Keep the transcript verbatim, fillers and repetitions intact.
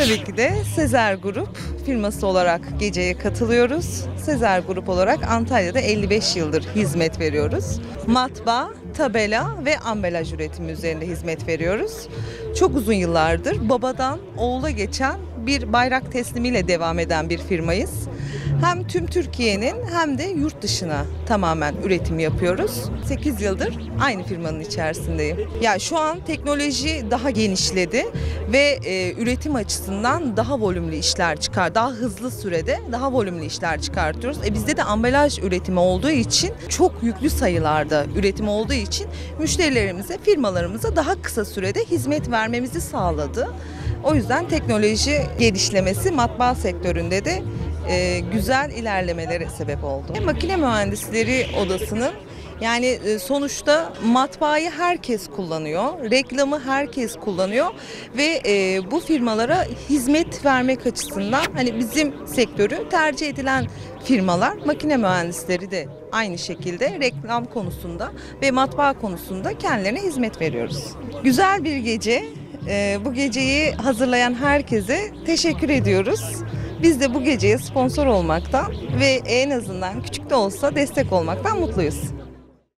Tabii ki de Sezer Grup firması olarak geceye katılıyoruz. Sezer Grup olarak Antalya'da elli beş yıldır hizmet veriyoruz. Matbaa, tabela ve ambalaj üretimi üzerinde hizmet veriyoruz. Çok uzun yıllardır babadan oğula geçen bir bayrak teslimiyle devam eden bir firmayız. Hem tüm Türkiye'nin hem de yurt dışına tamamen üretim yapıyoruz. sekiz yıldır aynı firmanın içerisindeyim. Ya şu an teknoloji daha genişledi ve e, üretim açısından daha volümlü işler çıkar. Daha hızlı sürede daha volümlü işler çıkartıyoruz. E, bizde de ambalaj üretimi olduğu için çok yüklü sayılarda üretim olduğu için müşterilerimize, firmalarımıza daha kısa sürede hizmet vermemizi sağladı. O yüzden teknoloji gelişlemesi matbaa sektöründe de e, güzel ilerlemelere sebep oldu. Makine Mühendisleri Odası'nın yani e, sonuçta matbaayı herkes kullanıyor, reklamı herkes kullanıyor ve e, bu firmalara hizmet vermek açısından hani bizim sektörü tercih edilen firmalar, makine mühendisleri de aynı şekilde reklam konusunda ve matbaa konusunda kendilerine hizmet veriyoruz. Güzel bir gece. Bu geceyi hazırlayan herkese teşekkür ediyoruz. Biz de bu geceye sponsor olmaktan ve en azından küçük de olsa destek olmaktan mutluyuz.